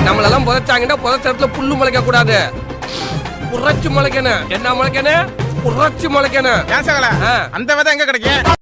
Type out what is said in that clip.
நம்மளெல்லாம் புதைச்சாங்கன்னா புதைச்ச இடத்துல புல்லு முளைக்க கூடாது, புரட்சி முளைக்கணும். என்ன முளைக்கணும்? புரட்சி முளைக்கணும். அந்த விதை எங்க கிடைக்கும்?